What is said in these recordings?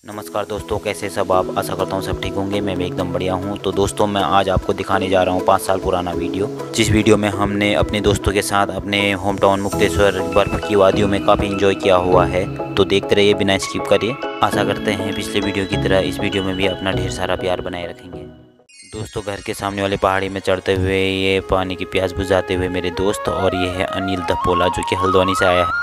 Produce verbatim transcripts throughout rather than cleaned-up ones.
नमस्कार दोस्तों, कैसे सब आप। आशा करता हूँ सब ठीक होंगे। मैं भी एकदम बढ़िया हूँ। तो दोस्तों, मैं आज आपको दिखाने जा रहा हूँ पाँच साल पुराना वीडियो, जिस वीडियो में हमने अपने दोस्तों के साथ अपने होम टाउन मुक्तेश्वर बर्फ़ की वादियों में काफ़ी एंजॉय किया हुआ है। तो देखते रहिए, बिना स्किप करिए। आशा करते हैं पिछले वीडियो की तरह इस वीडियो में भी अपना ढेर सारा प्यार बनाए रखेंगे। दोस्तों, घर के सामने वाली पहाड़ी में चढ़ते हुए ये पानी की प्यास बुझाते हुए मेरे दोस्त, और ये है अनिल धपोला जो कि हल्द्वानी से आया है।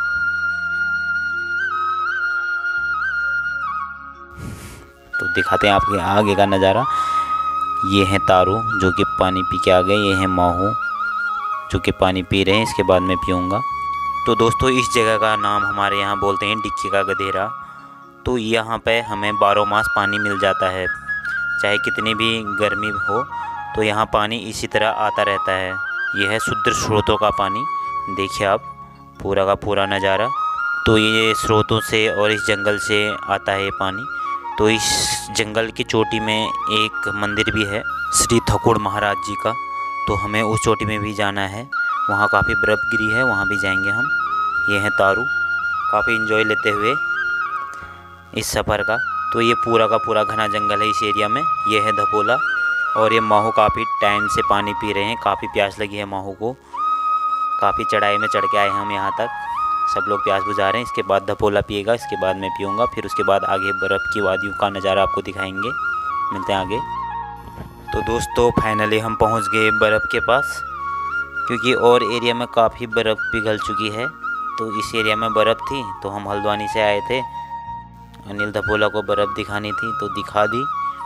तो दिखाते हैं आपके आगे का नज़ारा। ये है तारू जो कि पानी पी के आ गए। ये है माहू जो कि पानी पी रहे हैं, इसके बाद मैं पीऊँगा। तो दोस्तों, इस जगह का नाम हमारे यहाँ बोलते हैं डिक्की का गधेरा। तो यहाँ पे हमें बारह मास पानी मिल जाता है, चाहे कितनी भी गर्मी हो, तो यहाँ पानी इसी तरह आता रहता है। यह है शुद्ध स्रोतों का पानी। देखिए आप पूरा का पूरा नज़ारा। तो ये स्रोतों से और इस जंगल से आता है ये पानी। तो इस जंगल की चोटी में एक मंदिर भी है श्री ठाकुर महाराज जी का। तो हमें उस चोटी में भी जाना है, वहाँ काफ़ी बर्फ़ गिरी है, वहाँ भी जाएंगे हम। ये है तारू, काफ़ी एंजॉय लेते हुए इस सफ़र का। तो ये पूरा का पूरा घना जंगल है इस एरिया में। ये है धपोला, और ये माहू काफ़ी टाइम से पानी पी रहे हैं। काफ़ी प्यास लगी है माहू को, काफ़ी चढ़ाई में चढ़ के आए हम यहाँ तक। सब लोग प्यास बुझा रहे हैं। इसके बाद धपोला पिएगा, इसके बाद मैं पीऊँगा। फिर उसके बाद आगे बर्फ़ की वादियों का नज़ारा आपको दिखाएंगे। मिलते हैं आगे। तो दोस्तों, फाइनली हम पहुँच गए बर्फ़ के पास, क्योंकि और एरिया में काफ़ी बर्फ़ पिघल चुकी है। तो इस एरिया में बर्फ़ थी, तो हम हल्द्वानी से आए थे। अनिल धपोला को बर्फ़ दिखानी थी तो दिखा दी।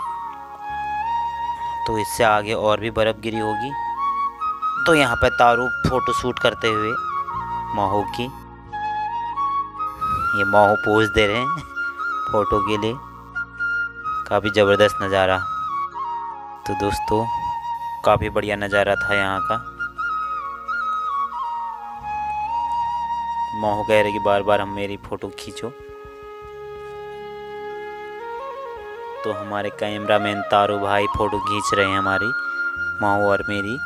तो इससे आगे और भी बर्फ़ गिरी होगी। तो यहाँ पर तारू फ़ोटो शूट करते हुए माहू की, ये माहू पोज दे रहे हैं फ़ोटो के लिए। काफ़ी ज़बरदस्त नज़ारा। तो दोस्तों, काफ़ी बढ़िया नज़ारा था यहाँ का। माहू कह रहे कि बार बार हम मेरी फ़ोटो खींचो। तो हमारे कैमरामैन तारू भाई फ़ोटो खींच रहे हैं हमारी, माहू और मेरी।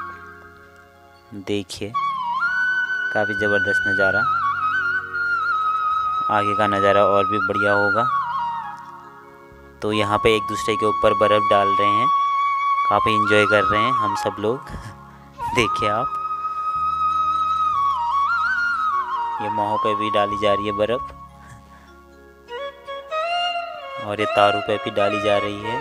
देखिए काफ़ी ज़बरदस्त नज़ारा। आगे का नज़ारा और भी बढ़िया होगा। तो यहाँ पे एक दूसरे के ऊपर बर्फ़ डाल रहे हैं, काफ़ी एंजॉय कर रहे हैं हम सब लोग। देखिए आप, ये माहू पे भी डाली जा रही है बर्फ़, और ये तारू पे भी डाली जा रही है।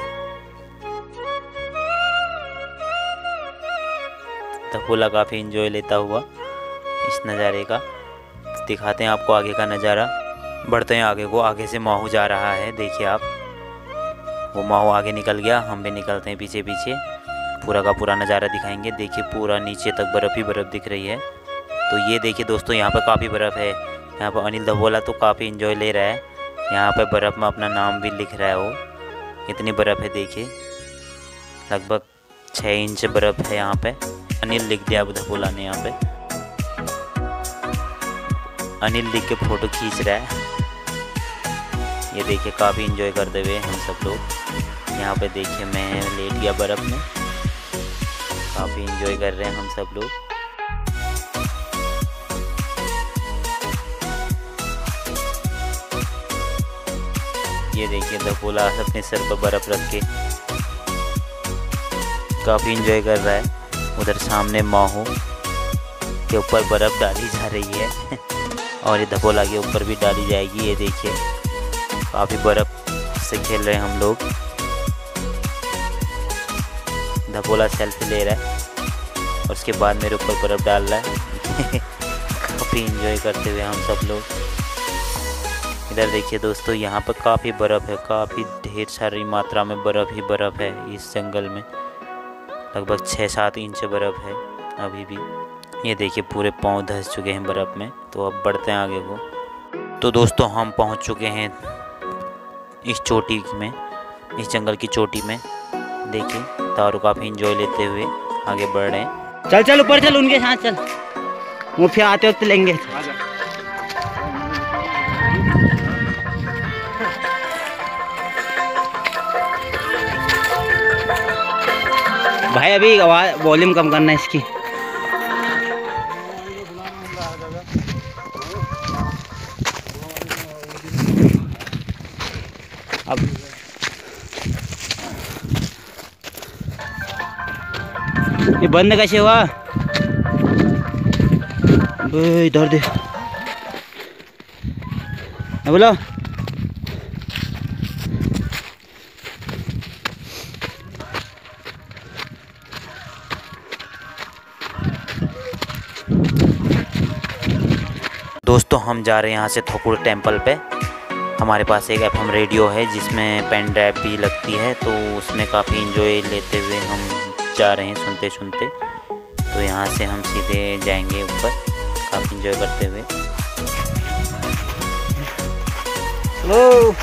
धपोला काफ़ी एंजॉय लेता हुआ इस नज़ारे का। दिखाते हैं आपको आगे का नज़ारा। बढ़ते हैं आगे को। आगे से माहू जा रहा है, देखिए आप। वो माहू आगे निकल गया, हम भी निकलते हैं पीछे पीछे। पूरा का पूरा नज़ारा दिखाएंगे। देखिए पूरा नीचे तक बर्फ़ ही बर्फ़ दिख रही है। तो ये देखिए दोस्तों, यहाँ पर काफ़ी बर्फ़ है। यहाँ पर अनिल धपोला तो काफ़ी एंजॉय ले रहा है। यहाँ पर बर्फ़ में अपना नाम भी लिख रहा है वो। इतनी बर्फ़ है देखिए, लगभग छः इंच बर्फ़ है यहाँ पे। अनिल लिख दिया अब धपोला ने यहाँ पे। अनिल लिख के फ़ोटो खींच रहा है। ये देखिए काफ़ी एंजॉय करते हुए हम सब लोग। यहाँ पे देखिए मैं लेट गया बर्फ़ में, काफ़ी एंजॉय कर रहे हैं हम सब लोग। ये देखिए धपोला अपने सर पर बर्फ़ रख के काफ़ी एंजॉय कर रहा है। उधर सामने माहू के ऊपर बर्फ़ डाली जा रही है और ये धपोला के ऊपर भी डाली जाएगी। ये देखिए काफ़ी बर्फ़ से खेल रहे हैं हम लोग। धपोला सेल्फी ले रहा है और उसके बाद मेरे ऊपर बर्फ़ डाल रहा है। काफ़ी एंजॉय करते हुए हम सब लोग। इधर देखिए दोस्तों, यहाँ पर काफ़ी बर्फ़ है, काफ़ी ढेर सारी मात्रा में बर्फ़ ही बर्फ़ है इस जंगल में। लगभग छः सात इंच बर्फ़ है अभी भी। ये देखिए पूरे पाँव धंस चुके हैं बर्फ़ में। तो अब बढ़ते हैं आगे को। तो दोस्तों, हम पहुंच चुके हैं इस चोटी में, इस जंगल की चोटी में। देखिए तारू काफ़ी एंजॉय लेते हुए आगे बढ़ रहे हैं। चल चल ऊपर चल, उनके साथ चल, वो फिर आते वक्त लेंगे। भाई अभी आवाज़ वॉल्यूम कम करना है इसकी। अब ये बंद कैसे हुआ? इधर दे बोलो। दोस्तों हम जा रहे हैं यहाँ से थकुड़ टेम्पल पे। हमारे पास एक एफ एम रेडियो है जिसमें पेन ड्राइव भी लगती है, तो उसमें काफ़ी इंजॉय लेते हुए हम जा रहे हैं सुनते सुनते। तो यहाँ से हम सीधे जाएंगे ऊपर काफ़ी इंजॉय करते हुए। हेलो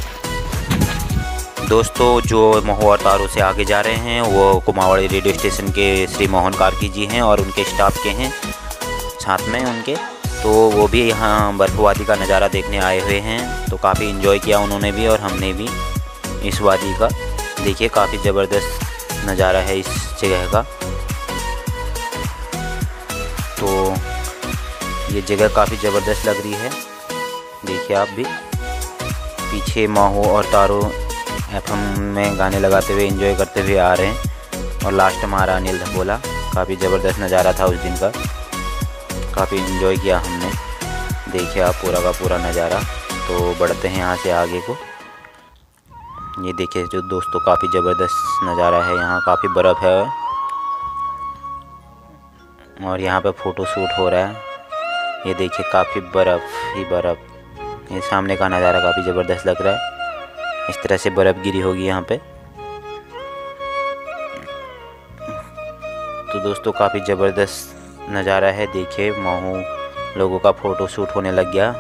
दोस्तों, जो महुआ और तारू से आगे जा रहे हैं वो कुमावड़ी रेडियो स्टेशन के श्री मोहन कार्की जी हैं और उनके स्टाफ के हैं साथ में उनके। तो वो भी यहाँ बर्फ़ वादी का नज़ारा देखने आए हुए हैं, तो काफ़ी इन्जॉय किया उन्होंने भी और हमने भी इस वादी का। देखिए काफ़ी ज़बरदस्त नज़ारा है इस जगह का। तो ये जगह काफ़ी ज़बरदस्त लग रही है, देखिए आप भी। पीछे माहू और तारू एफएम में गाने लगाते हुए एंजॉय करते हुए आ रहे हैं और लास्ट में हमारा अनिल धपोला। काफ़ी ज़बरदस्त नज़ारा था उस दिन का, काफ़ी एंजॉय किया हमने। देखिए आप पूरा का पूरा नज़ारा। तो बढ़ते हैं यहाँ से आगे को। ये देखिए जो दोस्तों काफ़ी ज़बरदस्त नज़ारा है, यहाँ काफ़ी बर्फ़ है और यहाँ पे फ़ोटो शूट हो रहा है। ये देखिए काफ़ी बर्फ़ ही बर्फ़। ये सामने का नज़ारा काफ़ी ज़बरदस्त लग रहा है। इस तरह से बर्फ़ गिरी होगी यहाँ पे। तो दोस्तों काफ़ी ज़बरदस्त नज़ारा है। देखिए माहू लोगों का फ़ोटो शूट होने लग गया।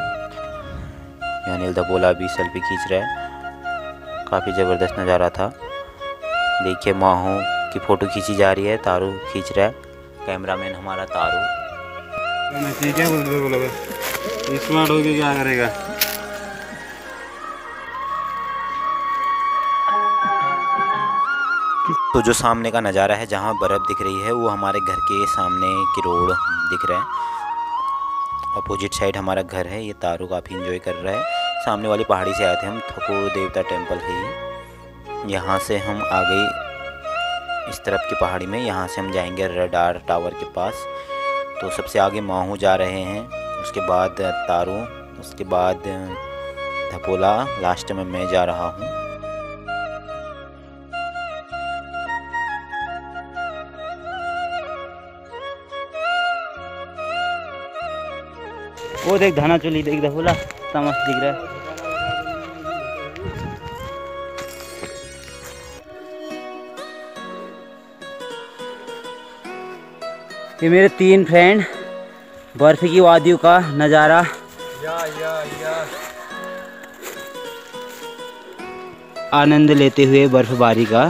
अनिल धपोला भी सेल्फी खींच रहा है। काफ़ी ज़बरदस्त नज़ारा था। देखिए माहू की फ़ोटो खींची जा रही है, तारू खींच रहा है, कैमरामैन हमारा तारू। ठीक है, बोलो स्मार्ट हो के क्या करेगा। तो जो सामने का नज़ारा है जहाँ बर्फ़ दिख रही है वो हमारे घर के सामने की रोड दिख रहा है। अपोजिट साइड हमारा घर है। ये तारू काफ़ी एंजॉय कर रहा है। सामने वाली पहाड़ी से आए थे हम, थकुड़ देवता टेम्पल है ये। यहाँ से हम आ गए इस तरफ की पहाड़ी में। यहाँ से हम जाएंगे रडार टावर के पास। तो सबसे आगे माहू जा रहे हैं, उसके बाद तारू, उसके बाद धपोला, लास्ट में मैं जा रहा हूँ। वो देख धाना चुली, देख धपोला मस्त दिख रहा है। ये मेरे तीन फ्रेंड बर्फ की वादियों का नज़ारा या या या आनंद लेते हुए बर्फबारी का।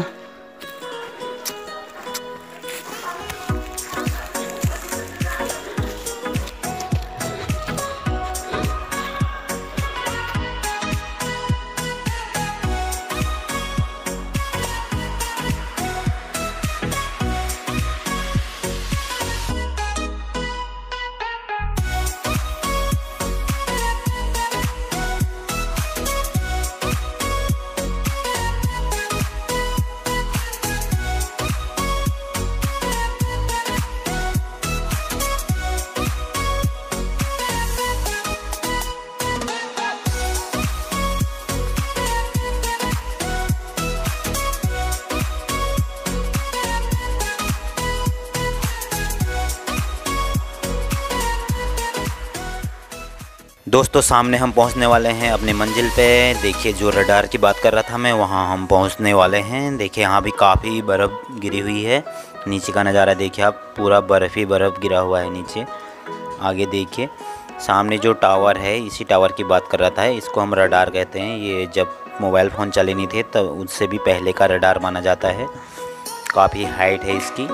दोस्तों सामने हम पहुंचने वाले हैं अपनी मंजिल पे। देखिए जो रडार की बात कर रहा था मैं, वहां हम पहुंचने वाले हैं। देखिए यहाँ भी काफ़ी बर्फ़ गिरी हुई है। नीचे का नज़ारा देखिए आप, पूरा बर्फ़ ही बर्फ़ गिरा हुआ है नीचे। आगे देखिए सामने जो टावर है, इसी टावर की बात कर रहा था। इसको हम रडार कहते हैं। ये जब मोबाइल फ़ोन चले नहीं थे तब उससे भी पहले का रडार माना जाता है। काफ़ी हाइट है इसकी।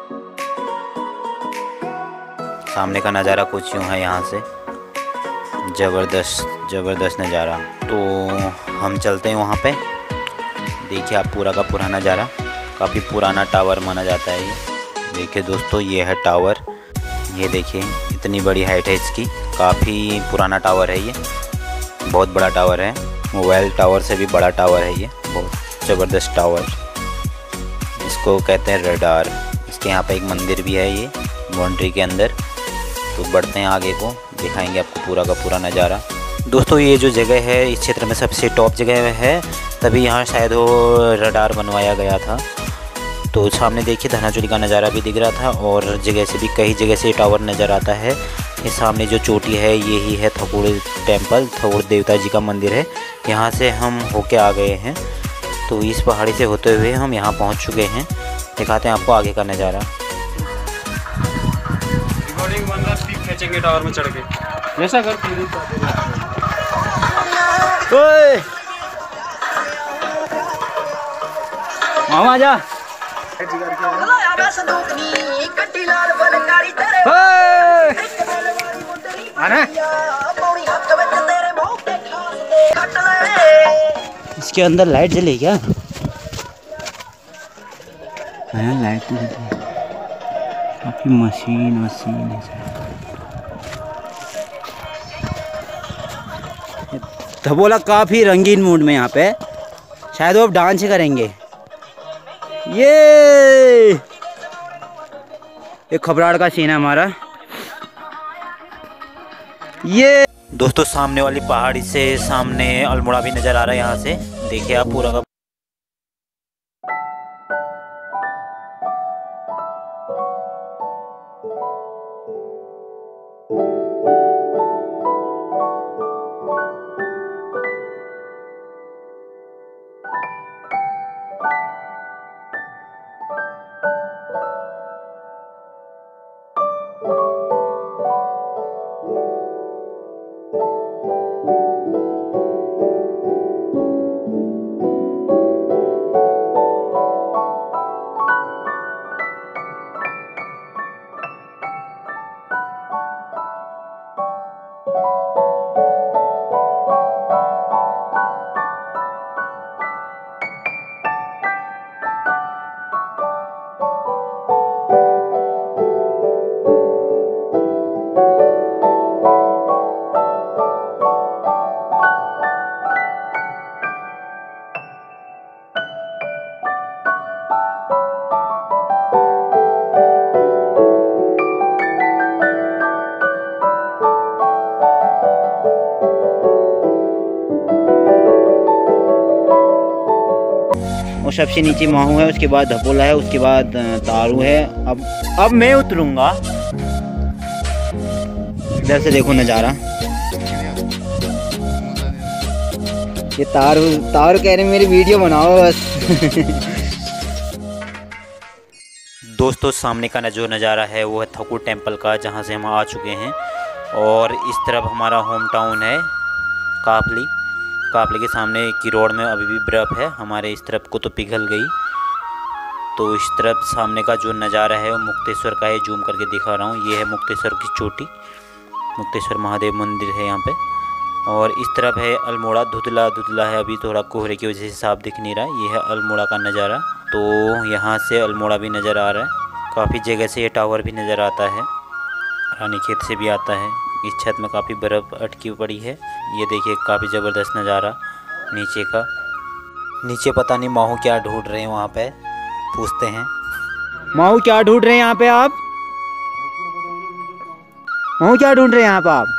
सामने का नज़ारा कुछ यूँ है यहाँ से, ज़बरदस्त ज़बरदस्त नज़ारा। तो हम चलते हैं वहाँ पे। देखिए आप पूरा का पूरा नज़ारा, काफ़ी पुराना टावर माना जाता है ये। देखिए दोस्तों ये है टावर। ये देखिए इतनी बड़ी हाइट है इसकी, काफ़ी पुराना टावर है ये, बहुत बड़ा टावर है। मोबाइल टावर से भी बड़ा टावर है ये, बहुत ज़बरदस्त टावर, इसको कहते हैं रडार। इसके यहाँ पे एक मंदिर भी है ये बाउंड्री के अंदर। तो बढ़ते हैं आगे को, दिखाएंगे आपको पूरा का पूरा नज़ारा। दोस्तों ये जो जगह है इस क्षेत्र में सबसे टॉप जगह है, तभी यहाँ शायद वो रडार बनवाया गया था। तो सामने देखिए धनाचोली का नज़ारा भी दिख रहा था, और जगह से भी कई जगह से टावर नज़र आता है। ये सामने जो चोटी है ये ही है थकुड़ टेम्पल, थकुड़ देवता जी का मंदिर है। यहाँ से हम होके आ गए हैं, तो इस पहाड़ी से होते हुए हम यहाँ पहुँच चुके हैं। दिखाते हैं आपको आगे का नज़ारा। रिकॉर्डिंग बन रहा, पिक खींचेंगे टावर में चढ़ के, जैसा कर मामा जा इसके अंदर लाइट जले क्या? हाँ लाइट तो जली, काफी मशीन मशीन है। धबोला काफी रंगीन मूड में यहाँ पे, शायद वो अब डांस करेंगे। ये एक खबराड़ का सीन है हमारा। ये दोस्तों सामने वाली पहाड़ी से सामने अल्मोड़ा भी नज़र आ रहा है। यहाँ से देखिए आप पूरा का और सबसे नीचे माहू है, उसके बाद धपोला है, उसके बाद तारू है। अब अब मैं उतरूंगा। इधर से देखो नज़ारा, ये तारू तारू कह रहे मेरी वीडियो बनाओ बस। दोस्तों सामने का जो नज़ारा है वो है थकुड़ टेम्पल का, जहाँ से हम आ चुके हैं। और इस तरफ हमारा होम टाउन है कापली। कापली के सामने की रोड में अभी भी बर्फ़ है, हमारे इस तरफ को तो पिघल गई। तो इस तरफ सामने का जो नज़ारा है वो मुक्तेश्वर का है, जूम करके दिखा रहा हूँ। ये है मुक्तेश्वर की चोटी, मुक्तेश्वर महादेव मंदिर है यहाँ पे। और इस तरफ है अल्मोड़ा, धुंधला धुंधला है, अभी थोड़ा कोहरे की वजह से साफ दिख नहीं रहा। ये है अल्मोड़ा का नज़ारा। तो यहाँ से अल्मोड़ा भी नज़र आ रहा है, काफ़ी जगह से ये टावर भी नज़र आता है, रानीखेत से भी आता है। इस छत में काफ़ी बर्फ़ अटकी पड़ी है। ये देखिए काफ़ी ज़बरदस्त नज़ारा नीचे का। नीचे पता नहीं माहू क्या ढूंढ रहे हैं, वहाँ पे पूछते हैं। माहू क्या ढूंढ रहे हैं यहाँ पे आप? माहू क्या ढूंढ रहे हैं यहाँ पे आप?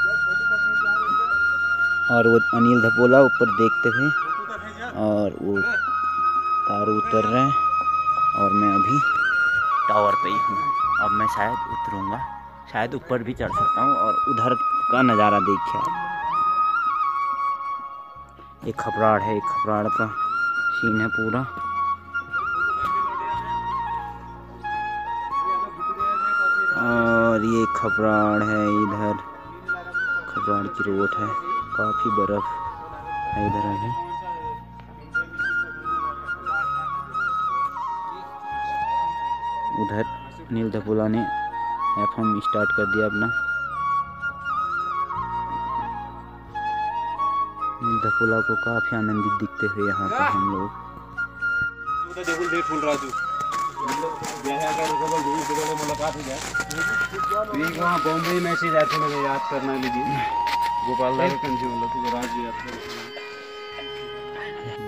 और वो अनिल धपोला ऊपर देखते हुए, और वो तारू उतर रहे हैं, और मैं अभी टावर पे ही हूँ। अब मैं शायद उतरूँगा, शायद ऊपर भी चढ़ सकता हूँ। और उधर का नज़ारा देखिए आप, एक खपराड़ है, एक खपराड़ का सीन है पूरा। और ये खपराड़ है, इधर खपराड़ की रोड है, काफ़ी बर्फ़ है इधर अभी। उधर अनिल धपोला ने एफ एम स्टार्ट कर दिया अपना। अनिल धपोला को काफ़ी आनंदित दिखते हुए यहाँ पर हम लोग। मुलाकात हो जाए वहाँ बॉम्बे में याद करना लीजिए गोपाल दादा कंजी वाला तो राज याद कर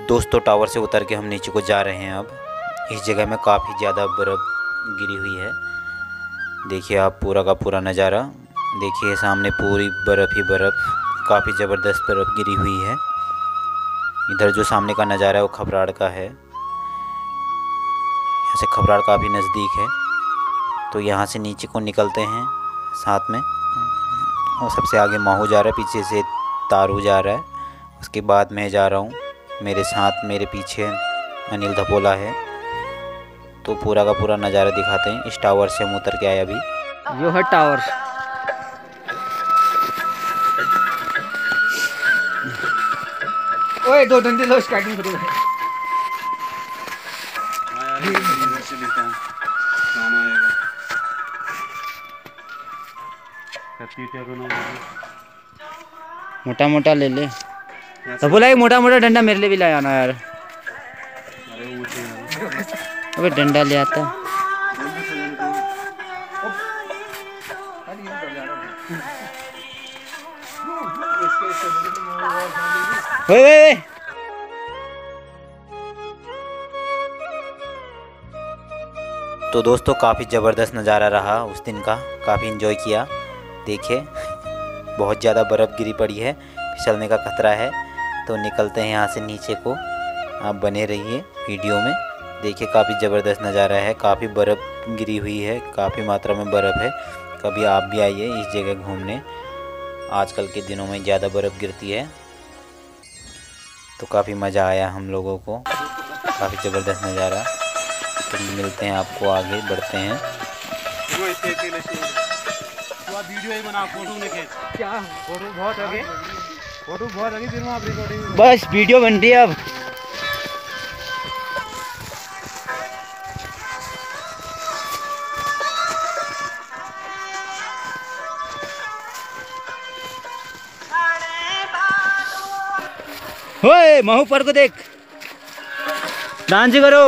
दोस्तों टावर से उतर के हम नीचे को जा रहे हैं। अब इस जगह में काफ़ी ज़्यादा बर्फ़ गिरी हुई है। देखिए आप पूरा का पूरा नज़ारा देखिए, सामने पूरी बर्फ़ ही बर्फ़, काफ़ी ज़बरदस्त बर्फ़ गिरी हुई है। इधर जो सामने का नज़ारा है वो खबराड़ का है। यहाँ से खबराड़ काफ़ी नज़दीक है। तो यहाँ से नीचे को निकलते हैं साथ में। और सबसे आगे माहू जा रहा है, पीछे से तारू जा रहा है, उसके बाद मैं जा रहा हूँ। मेरे साथ मेरे पीछे अनिल धपोला है। तो पूरा का पूरा नज़ारा दिखाते हैं। इस टावर से हम उतर के आए अभी। यो है टावर। ओए दो डंडे लो, स्टार्टिंग करो। मोटा मोटा ले ले। तो बोला एक मोटा मोटा डंडा मेरे लिए भी लाया ना यार। अबे डंडा ले आता। ओए ओए तो दोस्तों काफ़ी ज़बरदस्त नज़ारा रहा उस दिन का, काफ़ी इन्जॉय किया। देखिए बहुत ज़्यादा बर्फ़ गिरी पड़ी है, फिसलने का खतरा है। तो निकलते हैं यहाँ से नीचे को। आप बने रहिए वीडियो में। देखिए काफ़ी ज़बरदस्त नज़ारा है, काफ़ी बर्फ़ गिरी हुई है, काफ़ी मात्रा में बर्फ़ है। कभी आप भी आइए इस जगह घूमने। आजकल के दिनों में ज़्यादा बर्फ़ गिरती है। तो काफ़ी मज़ा आया हम लोगों को, काफ़ी ज़बरदस्त नज़ारा। तो मिलते हैं आपको, आगे बढ़ते हैं। वीडियो बना, फोटो में खींच। क्या फोटो बहुत आगे, फोटो बहुत आगे, फिर आप रिकॉर्डिंग। बस वीडियो बन रही है अब। ओए महू पर को देख, डांस करो।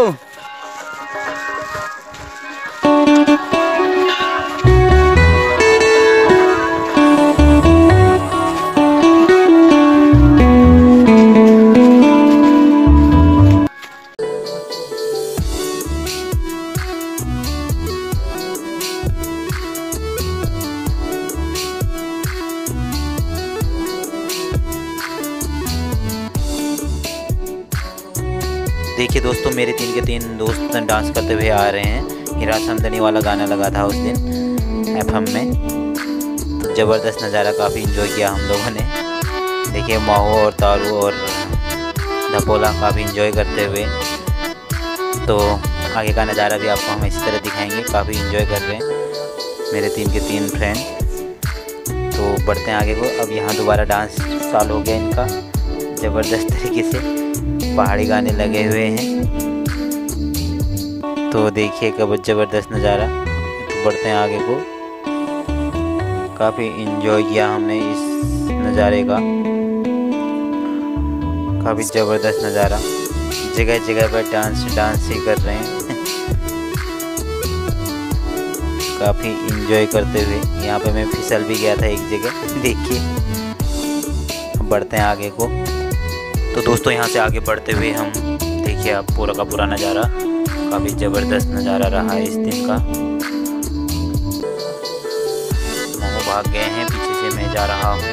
देखिए दोस्तों मेरे तीन के तीन दोस्त डांस करते हुए आ रहे हैं। हीरा समदनी वाला गाना लगा था उस दिन एफएम में। तो ज़बरदस्त नज़ारा, काफ़ी इन्जॉय किया हम लोगों ने। देखिए माहू और तारू और धपोला काफ़ी इन्जॉय करते हुए। तो आगे का नज़ारा भी आपको हम इसी तरह दिखाएंगे। काफ़ी इन्जॉय कर रहे हैं मेरे तीन के तीन फ्रेंड। तो बढ़ते हैं आगे को। अब यहाँ दोबारा डांस चालू हो गया इनका ज़बरदस्त तरीके से, पहाड़ी गाने लगे हुए हैं। तो देखिए कब ज़बरदस्त नज़ारा। तो बढ़ते हैं आगे को। काफ़ी इन्जॉय किया हमने इस नज़ारे का, काफ़ी ज़बरदस्त नज़ारा। जगह जगह पर डांस डांस ही कर रहे हैं काफ़ी इन्जॉय करते हुए। यहाँ पे मैं फिसल भी गया था एक जगह, देखिए। बढ़ते हैं आगे को। तो दोस्तों यहाँ से आगे बढ़ते हुए हम देखिए आप पूरा का पूरा नज़ारा, काफ़ी ज़बरदस्त नज़ारा रहा है इस दिन का। मोह भाग गए हैं, पीछे से मैं जा रहा हूँ।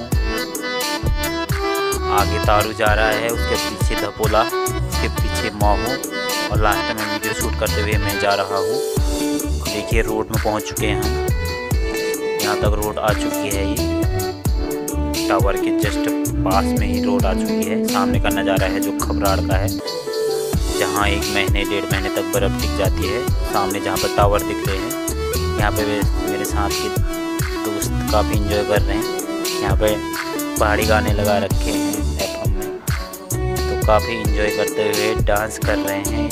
आगे तारू जा रहा है, उसके पीछे धपोला, उसके पीछे माहू, और लास्ट में वीडियो शूट करते हुए मैं जा रहा हूँ। देखिए रोड में पहुँच चुके हैं हम। यहाँ तक रोड आ चुकी है, ये टावर के जस्ट पास में ही रोड आ चुकी है। सामने का नज़ारा है जो खबराड़ का है, जहाँ एक महीने डेढ़ महीने तक बर्फ़ दिख जाती है। सामने जहाँ पर टावर दिख रहे हैं, यहाँ पे मेरे साथ के दोस्त काफ़ी इंजॉय कर रहे हैं। यहाँ पे पहाड़ी गाने लगा रखे हैं एफएम में, तो काफ़ी इंजॉय करते हुए डांस कर रहे हैं।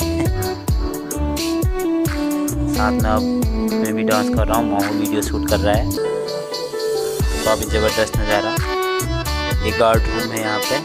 साथ में अब मैं भी डांस कर रहा हूँ, माहू वीडियो शूट कर रहा है। तो काफ़ी ज़बरदस्त नज़ारा। ये गार्ड रूम है यहाँ पे।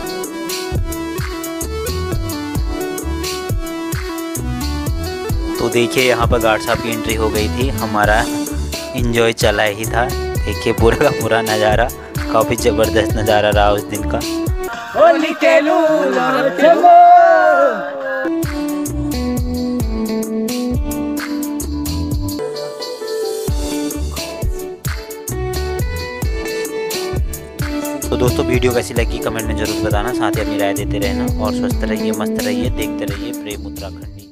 तो देखिए यहाँ पर गार्ड साहब की एंट्री हो गई थी। हमारा एंजॉय चला ही था। देखिए पूरा का पूरा नज़ारा, काफ़ी ज़बरदस्त नज़ारा रहा उस दिन का। तो दोस्तों वीडियो कैसी लगी कमेंट में ज़रूर बताना, साथ ही अपनी राय देते रहना और स्वस्थ रहिए, मस्त रहिए, देखते रहिए प्रेम उत्तराखंडी।